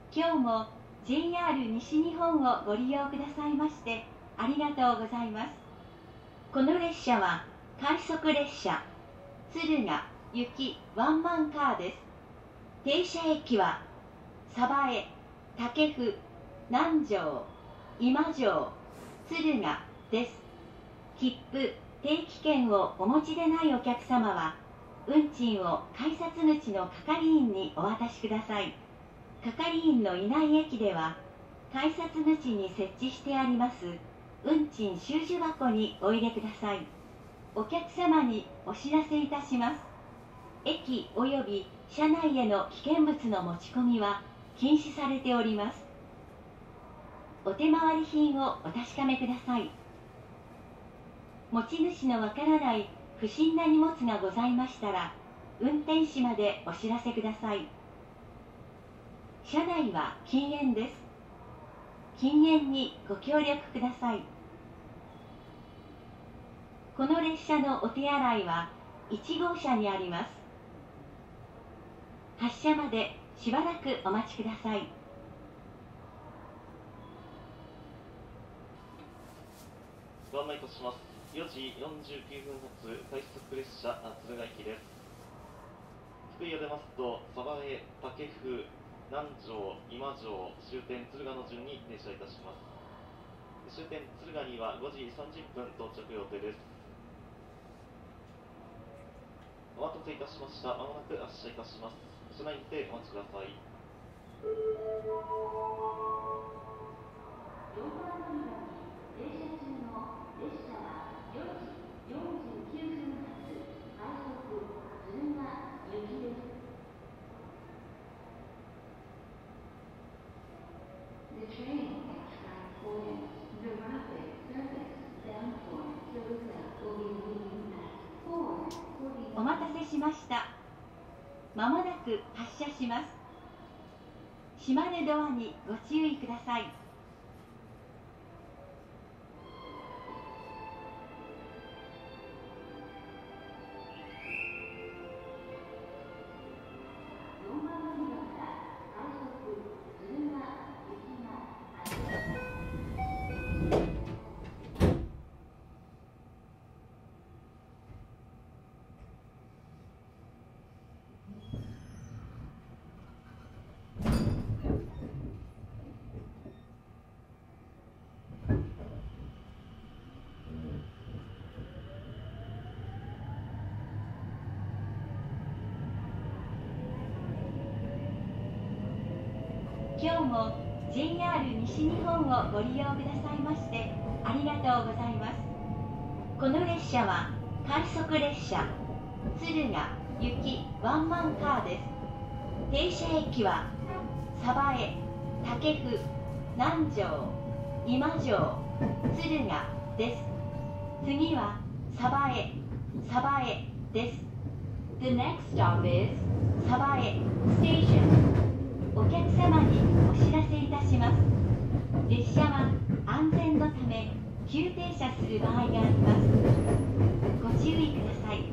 今日も JR 西日本をご利用くださいましてありがとうございます。この列車は快速列車敦賀行きワンマンカーです。停車駅は鯖江、武生、南城、今城、敦賀です。切符・定期券をお持ちでないお客様は運賃を改札口の係員にお渡しください。係員のいない駅では改札口に設置してあります運賃収受箱にお入れください。お客様にお知らせいたします。駅及び車内への危険物の持ち込みは禁止されております。お手回り品をお確かめください。持ち主のわからない不審な荷物がございましたら運転士までお知らせください。車内は禁煙です。禁煙にご協力ください。この列車のお手洗いは1号車にあります。発車までしばらくお待ちください。 ご案内いたします。4時49分発快速列車敦賀行きです。福井を出ますと鯖江、武生、南城、今城、終点敦賀の順に停車いたします。終点敦賀には5時30分到着予定です。お待たせいたしました。まもなく発車いたします。車内にてお待ちください。 お待たせしました。まもなく発車します。閉まるドアにご注意ください。今日も JR 西日本をご利用くださいましてありがとうございます。この列車は快速列車敦賀行きワンマンカーです。停車駅は鯖江、武生、南城、今城、敦賀です。次は鯖江です。The next stop is 鯖江 Station。お客様にお知らせいたします。列車は安全のため急停車する場合があります。ご注意ください。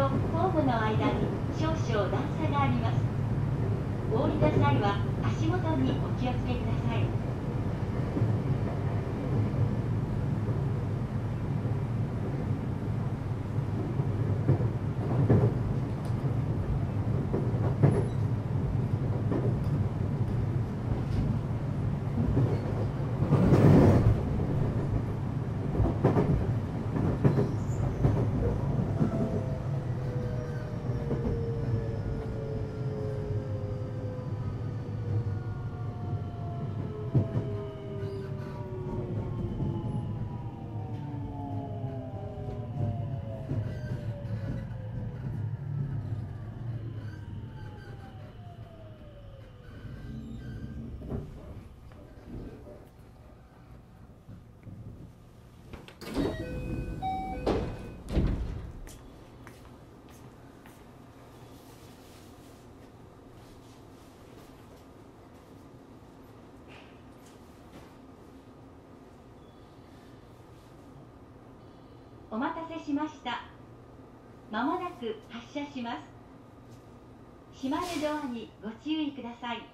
とホームの間に少々段差があります。お降りの際は足元にお気をつけください。お待たせしました。まもなく発車します。閉まるドアにご注意ください。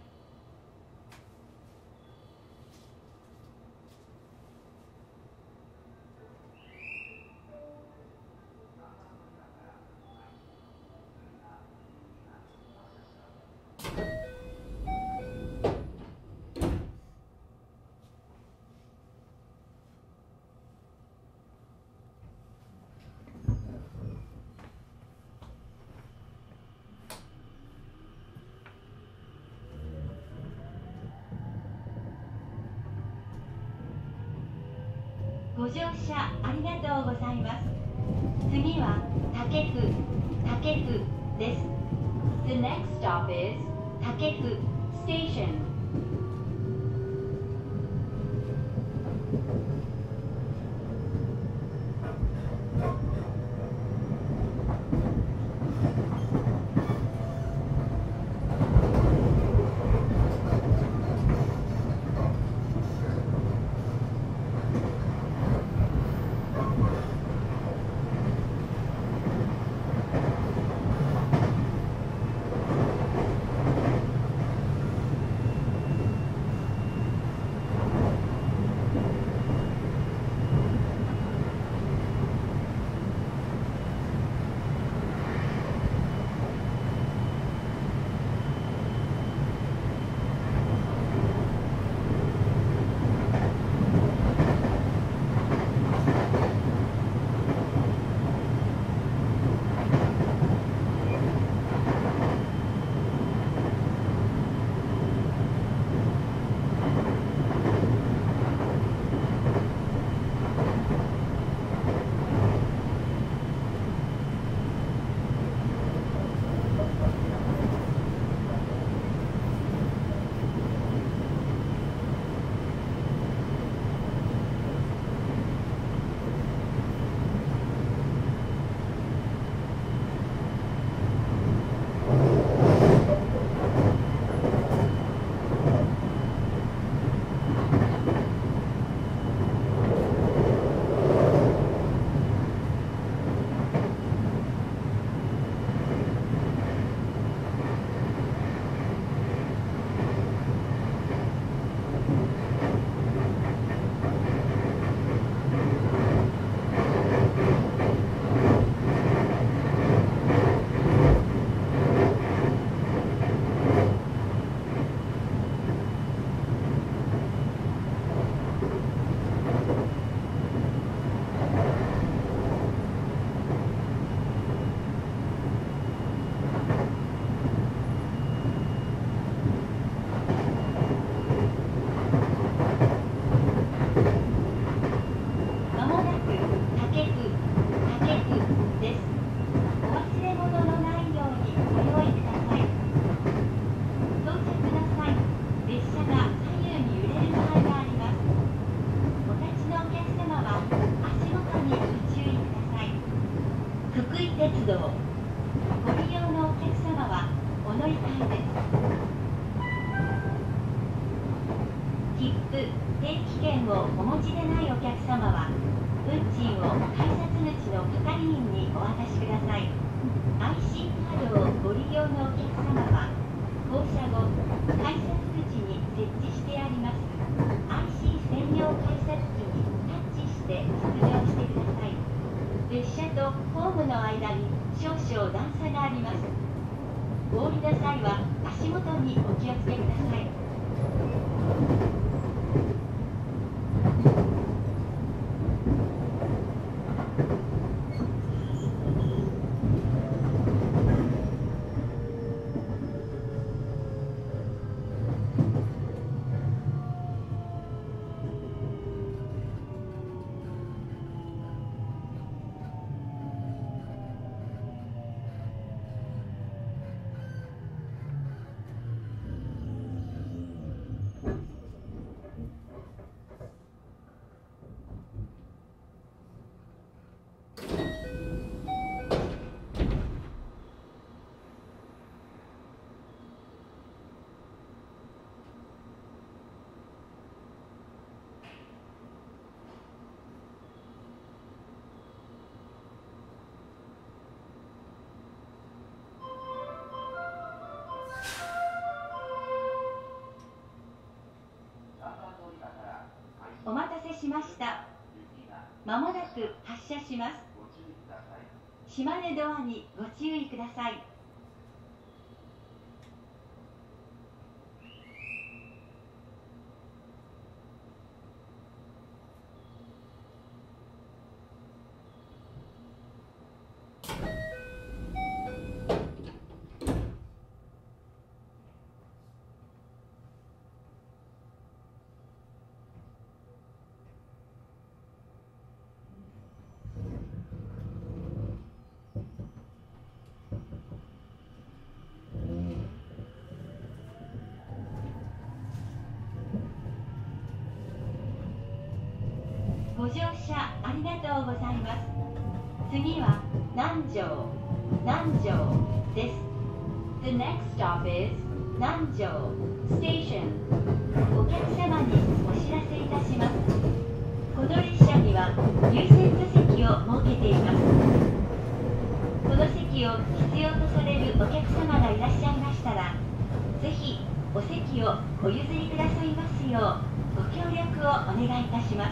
ご乗車ありがとうございます。次は武府です。The next stop is 武府 Station. 鉄道ご利用のお客様はお乗り換えです。切符、定期券をお持ちでないお客様は運賃を改札口の係員にお渡しください。 少々段差があります。お降りの際は足元にお気をつけください。お待たせしました。まもなく発車します。閉まるドアにご注意ください。ご乗車ありがとうございます。次は南城です。The next stop is 南城 Station。お客様にお知らせいたします。この列車には優先座席を設けています。この席を必要とされるお客様がいらっしゃいましたら、ぜひお席をお譲りくださいますようご協力をお願いいたします。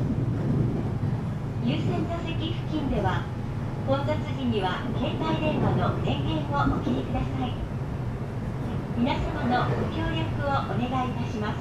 優先座席付近では混雑時には携帯電話の電源をお切りください。皆様のご協力をお願いいたします。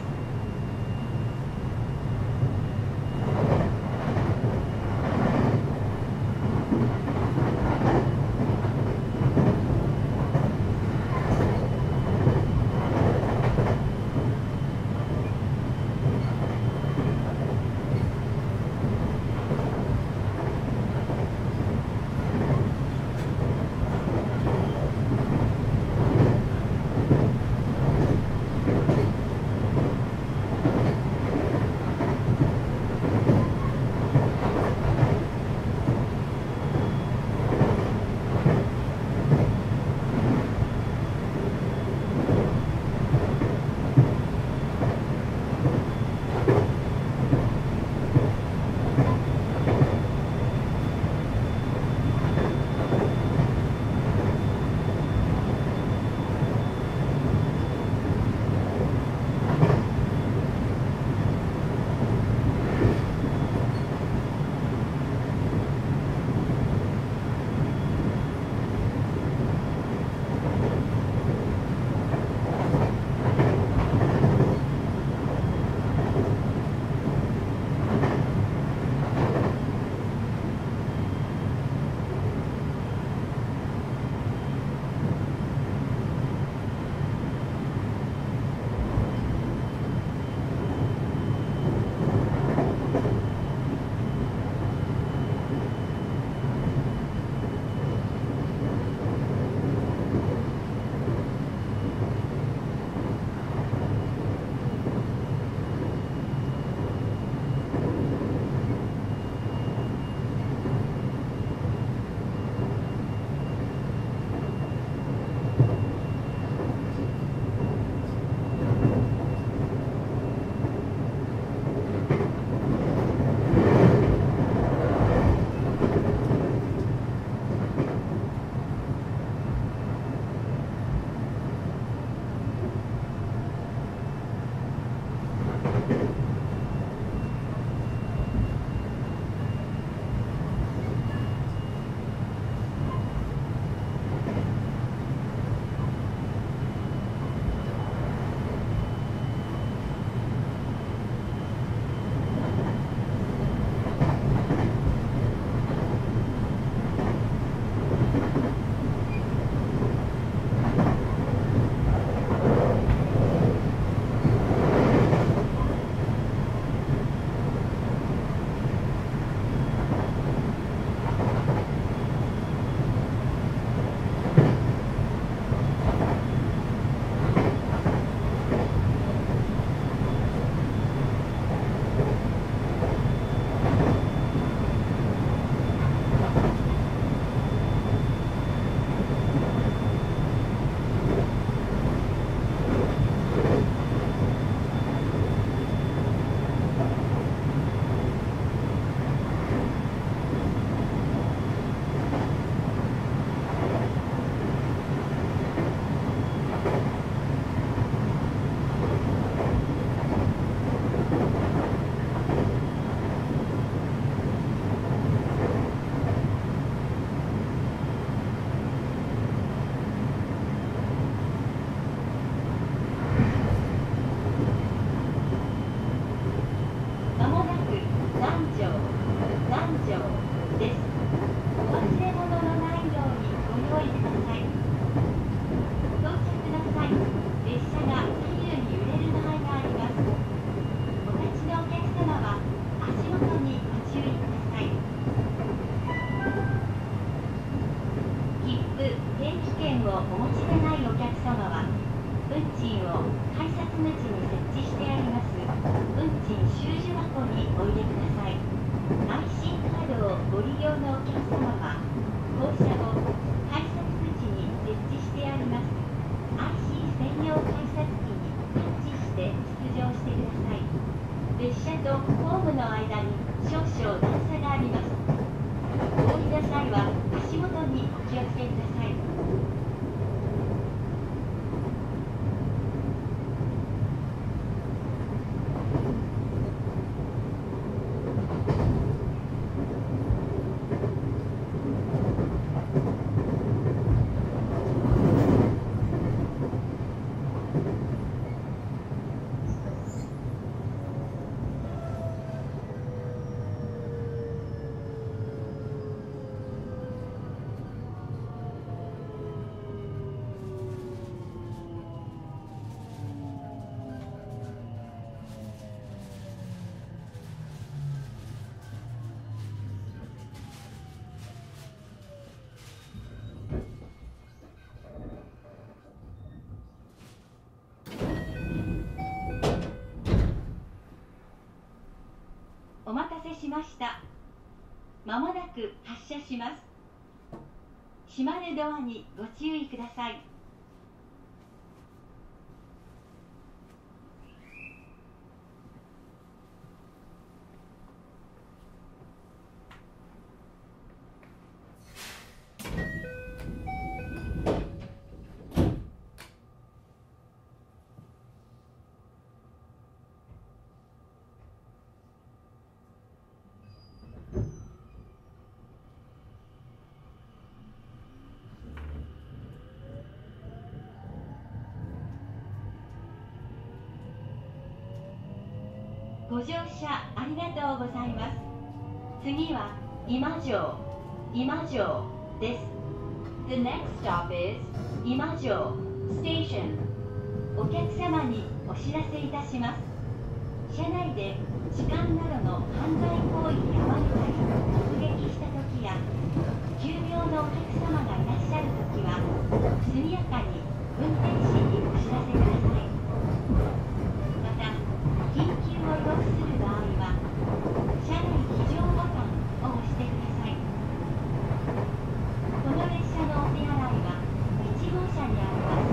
定期券をお持ちでないお客様は、運賃を改札口に設置してあります運賃収受箱にお入れください。IC カードをご利用のお客様は、降車後、改札口に設置してあります IC 専用改札機にタッチして出場してください。列車とホームの間に少々段差があります。降りの際は足元にお気をつけください。お待たせしました。まもなく発車します。閉まるドアにご注意ください。ご乗車ありがとうございます。次は今城です。The next stop is 今城 Station。お客様にお知らせいたします。車内で痴漢などの犯罪行為に遭われたり目撃した時や急病のお客様がいらっしゃる時は速やかに運転士にお知らせください。また緊急を要する場合は車内非常ボタンを押してください。この列車のお手洗いは1号車にあります。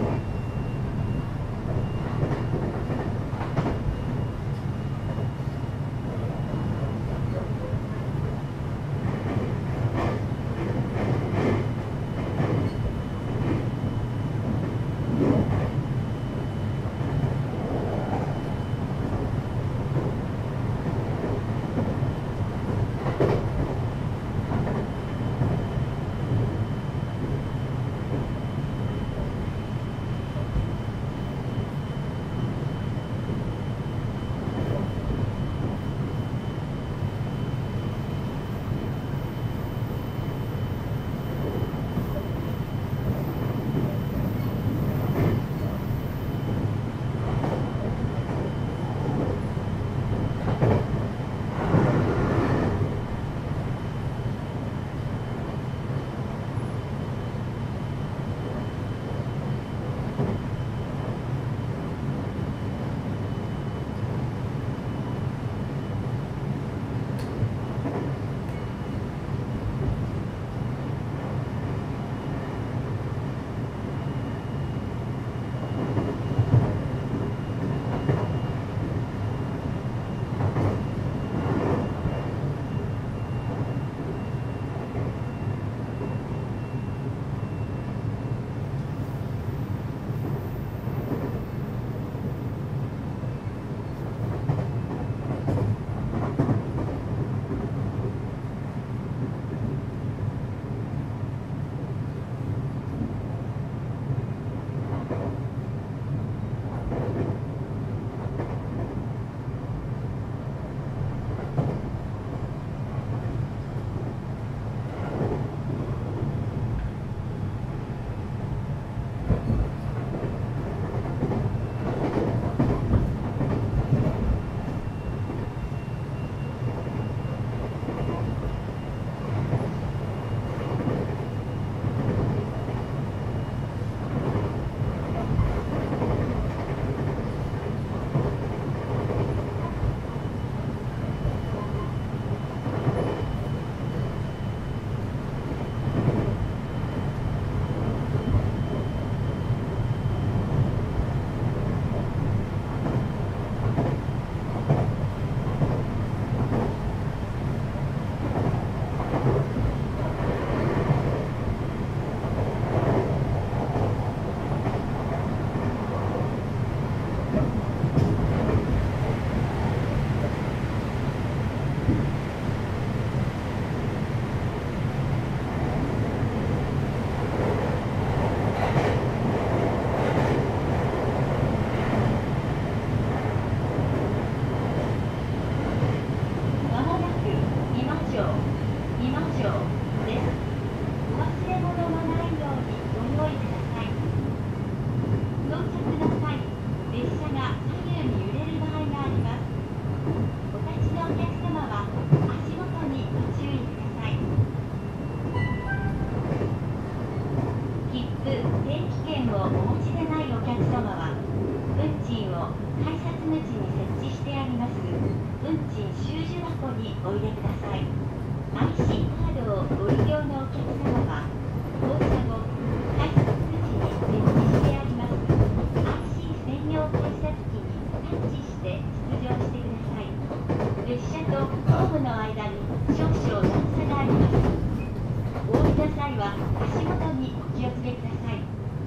定期券をお持ちでないお客様は、運賃を改札口に設置してあります運賃収受箱にお入れください。IC カードをご利用のお客様は、降車後、改札口に設置してあります IC 専用改札機にタッチして出場してください。列車とホームの間に少々段差があります。お降りの際は足元にお気をつけください。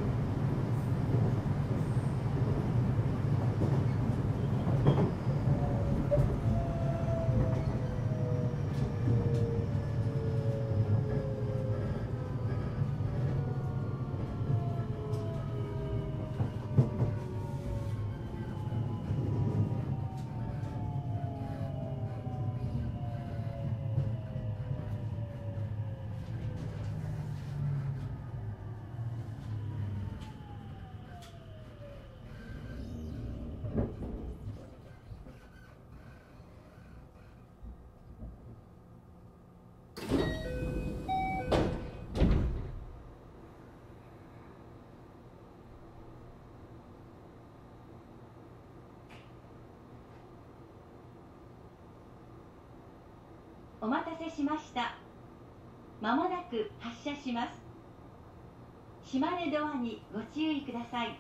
お待たせしました。まもなく発車します。閉まるドアにご注意ください。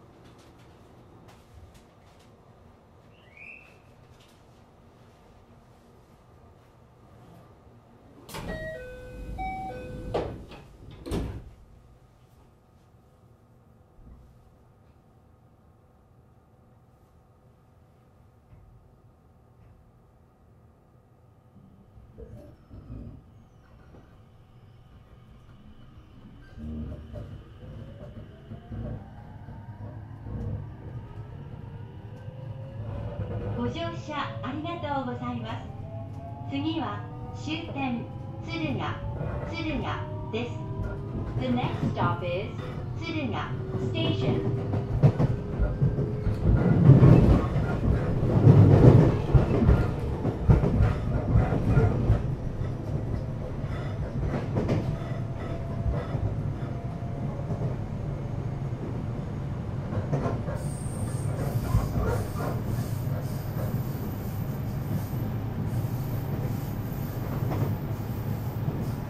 ご乗車ありがとうございます。次は終点敦賀です。The next stop is 敦賀 Station.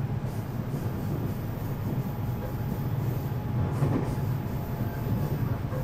お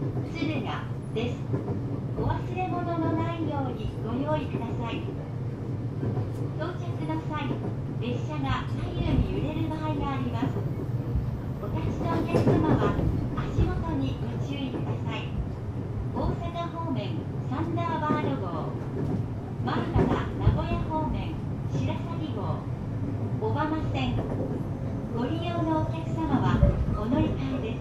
敦賀です。お忘れ物のないようにご用意ください。到着の際、列車が左右に揺れる場合があります。お立ちのお客様は足元にご注意ください。大阪方面サンダーバード号、マルタが名古屋方面白鷺号、小浜線ご利用のお客様はお乗り換えです。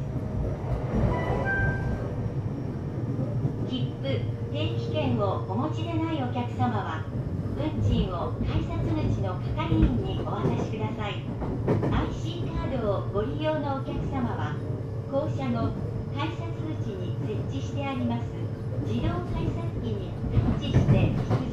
切符、定期券をお持ちでないお客様は運賃を改札口の係員にお渡しください。 IC カードをご利用のお客様は降車後改札口に設置してあります自動改札機にタッチして引き